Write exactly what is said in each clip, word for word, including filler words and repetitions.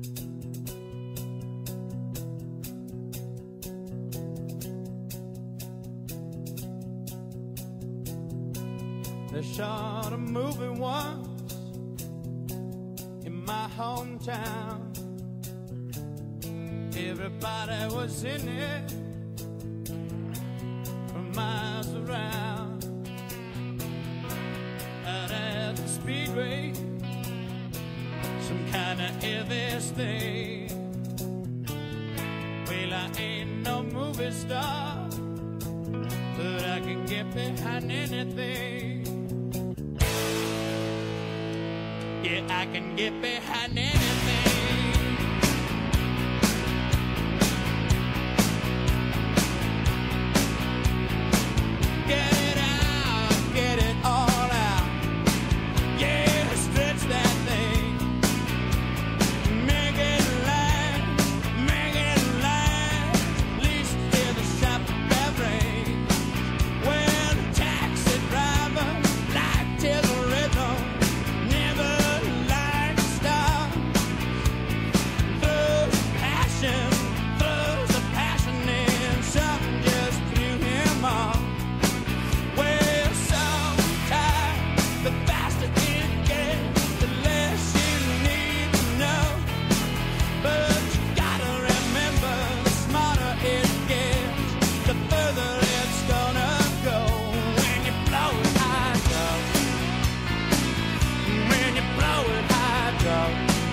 They shot a movie once in my hometown. Everybody was in it from miles around. Out at the speedway, some kind of heaviest thing. Well, I ain't no movie star, but I can get behind anything. Yeah, I can get behind anything. Get it out, get it all out. Yeah, stretch that thing. Make it last, make it last. At least till the shop bell rings. Well, the taxi driver like till the rhythm. Never like to stop. Throws passion, throws the passion in. Something just threw him off. Well, sometimes the faster it gets, the less you need to know. But you gotta remember, the smarter it gets, the further it's gonna go. When you blow it high, go. When you blow it high, go.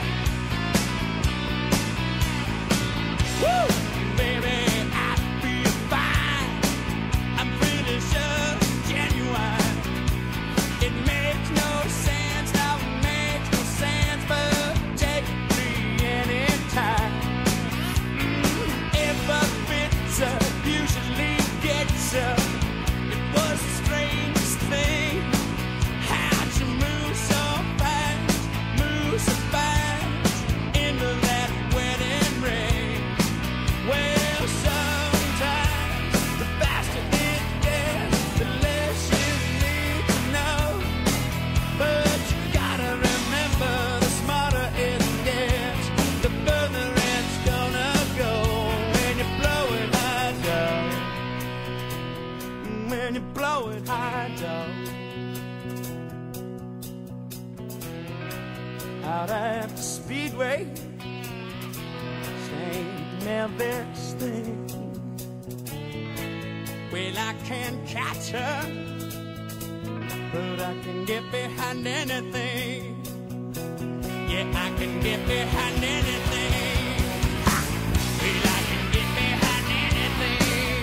Woo! Baby, I feel fine. I'm pretty sure it's genuine. It makes no sense, now it makes no sense, but take it free anytime. Mm, if a pizza usually gets ya, it was the strangest thing. How'd you move so fast, move so fast into that wedding ring? Well, sometimes the faster it gets, the less you need to know. But you gotta remember, the smarter it gets, the further it's gonna go. When you blow it high down, when you blow it high down. Out at the speedway, Saint Memphis thing. Well, I can't catch her, but I can get behind anything. Yeah, I can get behind anything. Ha! Well, I can get behind anything.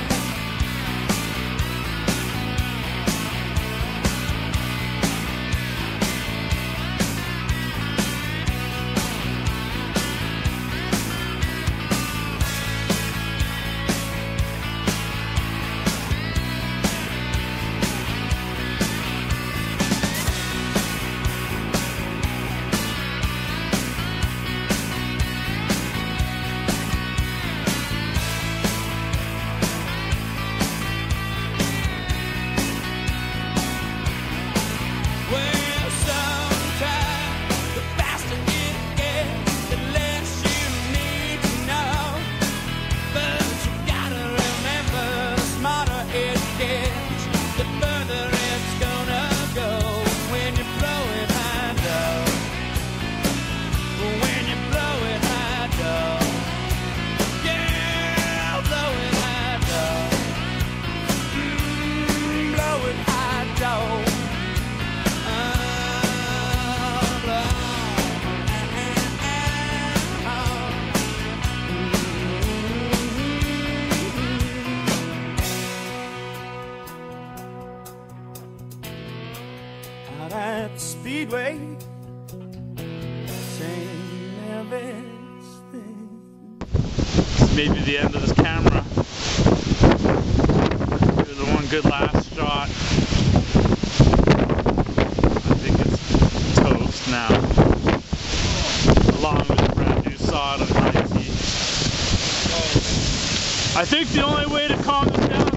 Well, sometimes the faster it gets, the less you need to know. But you gotta remember, the smarter it gets, the further it's gonna go. When you blow it high down, when you blow it high down, yeah, blow it high down, mm, blow it high down. Out at the speedway, Saint Memphis thing. Maybe the end of this camera. Give it one good last shot. I think it's toast now. Along with a brand new sod of Nike. I think the only way to calm this down